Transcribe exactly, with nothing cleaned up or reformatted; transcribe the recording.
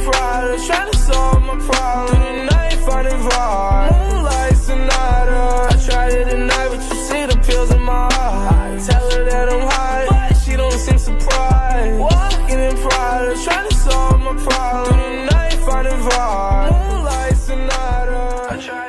Prada, trying to solve my problem. Through the night, finding vibe. Moonlight Sonata. I tried it at night, but you see the pills in my eyes. Tell her that I'm high, but she don't seem surprised. Walking in Prada, trying to solve my problem. Through the night, finding vibe. Moonlight Sonata. I tried